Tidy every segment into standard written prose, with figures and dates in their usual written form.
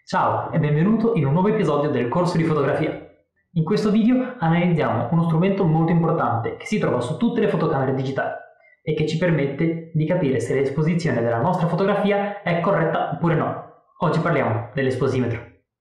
Ciao e benvenuto in un nuovo episodio del corso di fotografia. In questo video analizziamo uno strumento molto importante che si trova su tutte le fotocamere digitali e che ci permette di capire se l'esposizione della nostra fotografia è corretta oppure no. Oggi parliamo dell'esposimetro.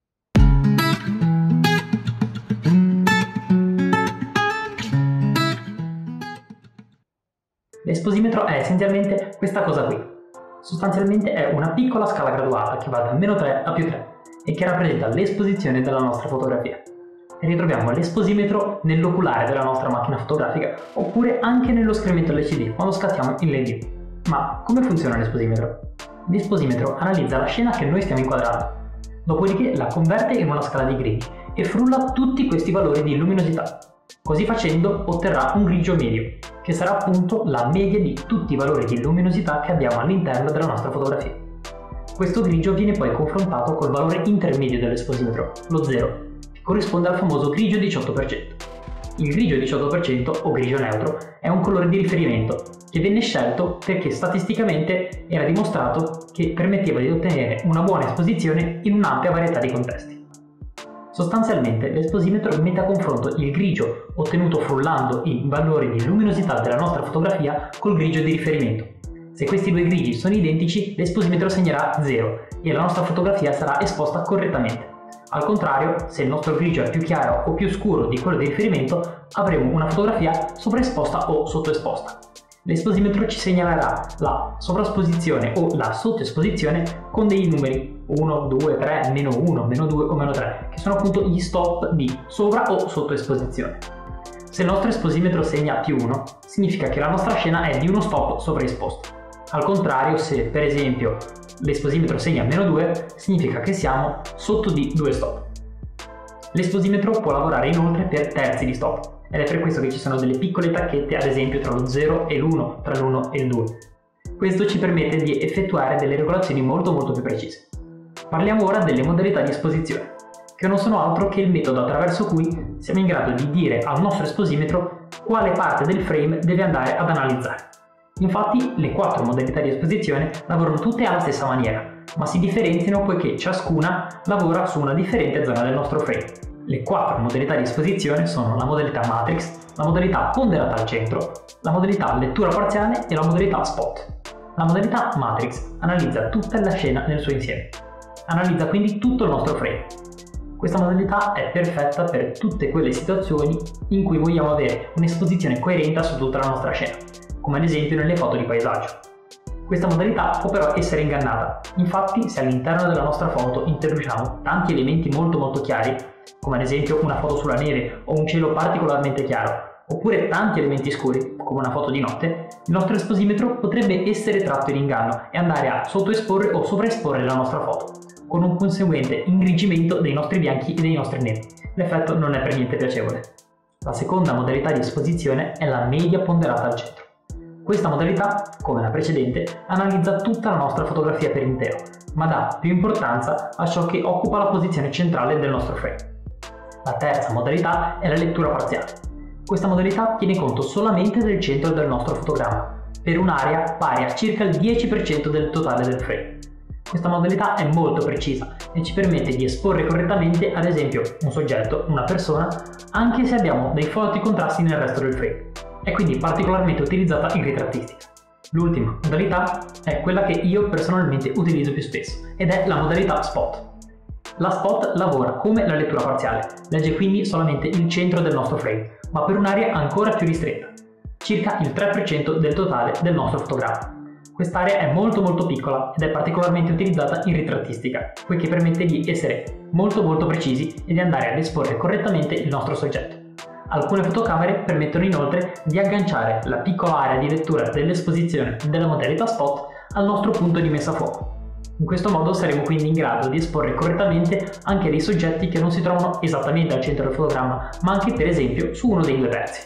L'esposimetro è essenzialmente questa cosa qui. Sostanzialmente è una piccola scala graduata che va da -3 a +3 e che rappresenta l'esposizione della nostra fotografia. E ritroviamo l'esposimetro nell'oculare della nostra macchina fotografica oppure anche nello schermetto LCD quando scattiamo il LED. Ma come funziona l'esposimetro? L'esposimetro analizza la scena che noi stiamo inquadrando, dopodiché la converte in una scala di grigi e frulla tutti questi valori di luminosità. Così facendo otterrà un grigio medio, che sarà appunto la media di tutti i valori di luminosità che abbiamo all'interno della nostra fotografia. Questo grigio viene poi confrontato col valore intermedio dell'esposimetro, lo 0, che corrisponde al famoso grigio 18%. Il grigio 18% o grigio neutro è un colore di riferimento che venne scelto perché statisticamente era dimostrato che permetteva di ottenere una buona esposizione in un'ampia varietà di contesti. Sostanzialmente l'esposimetro mette a confronto il grigio ottenuto frullando i valori di luminosità della nostra fotografia col grigio di riferimento. Se questi due grigi sono identici, l'esposimetro segnerà 0 e la nostra fotografia sarà esposta correttamente. Al contrario, se il nostro grigio è più chiaro o più scuro di quello di riferimento, avremo una fotografia sovraesposta o sottoesposta. L'esposimetro ci segnalerà la sovrasposizione o la sottoesposizione con dei numeri 1, 2, 3, -1, -2 o -3, che sono appunto gli stop di sovra o sottoesposizione. Se il nostro esposimetro segna +1, significa che la nostra scena è di uno stop sovraesposto. Al contrario, se per esempio l'esposimetro segna -2, significa che siamo sotto di 2 stop. L'esposimetro può lavorare inoltre per terzi di stop. Ed è per questo che ci sono delle piccole tacchette, ad esempio tra lo 0 e l'1, tra l'1 e il 2. Questo ci permette di effettuare delle regolazioni molto più precise. Parliamo ora delle modalità di esposizione, che non sono altro che il metodo attraverso cui siamo in grado di dire al nostro esposimetro quale parte del frame deve andare ad analizzare. Infatti le 4 modalità di esposizione lavorano tutte alla stessa maniera, ma si differenziano poiché ciascuna lavora su una differente zona del nostro frame. Le 4 modalità di esposizione sono la modalità Matrix, la modalità ponderata al centro, la modalità lettura parziale e la modalità Spot. La modalità Matrix analizza tutta la scena nel suo insieme. Analizza quindi tutto il nostro frame. Questa modalità è perfetta per tutte quelle situazioni in cui vogliamo avere un'esposizione coerente su tutta la nostra scena, come ad esempio nelle foto di paesaggio. Questa modalità può però essere ingannata, infatti se all'interno della nostra foto introduciamo tanti elementi molto chiari, come ad esempio una foto sulla neve o un cielo particolarmente chiaro, oppure tanti elementi scuri, come una foto di notte, il nostro esposimetro potrebbe essere tratto in inganno e andare a sottoesporre o sovraesporre la nostra foto, con un conseguente ingrigimento dei nostri bianchi e dei nostri neri. L'effetto non è per niente piacevole. La seconda modalità di esposizione è la media ponderata al centro. Questa modalità, come la precedente, analizza tutta la nostra fotografia per intero, ma dà più importanza a ciò che occupa la posizione centrale del nostro frame. La terza modalità è la lettura parziale. Questa modalità tiene conto solamente del centro del nostro fotogramma, per un'area pari a circa il 10% del totale del frame. Questa modalità è molto precisa e ci permette di esporre correttamente, ad esempio, un soggetto, una persona, anche se abbiamo dei forti contrasti nel resto del frame. È quindi particolarmente utilizzata in ritrattistica. L'ultima modalità è quella che io personalmente utilizzo più spesso ed è la modalità Spot. La Spot lavora come la lettura parziale, legge quindi solamente il centro del nostro frame, ma per un'area ancora più ristretta, circa il 3% del totale del nostro fotogramma. Quest'area è molto piccola ed è particolarmente utilizzata in ritrattistica, poiché permette di essere molto precisi e di andare ad esporre correttamente il nostro soggetto. Alcune fotocamere permettono inoltre di agganciare la piccola area di lettura dell'esposizione della modalità Spot al nostro punto di messa a fuoco. In questo modo saremo quindi in grado di esporre correttamente anche dei soggetti che non si trovano esattamente al centro del fotogramma, ma anche per esempio su uno dei 2 terzi.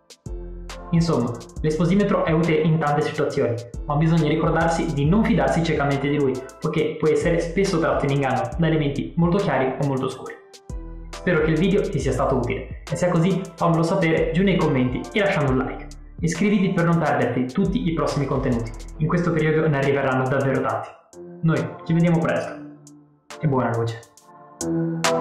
Insomma, l'esposimetro è utile in tante situazioni, ma bisogna ricordarsi di non fidarsi ciecamente di lui, poiché può essere spesso tratto in inganno da elementi molto chiari o molto scuri. Spero che il video ti sia stato utile e se è così fammelo sapere giù nei commenti e lasciando un like. Iscriviti per non perderti tutti i prossimi contenuti, in questo periodo ne arriveranno davvero tanti. Noi ci vediamo presto. e buona luce.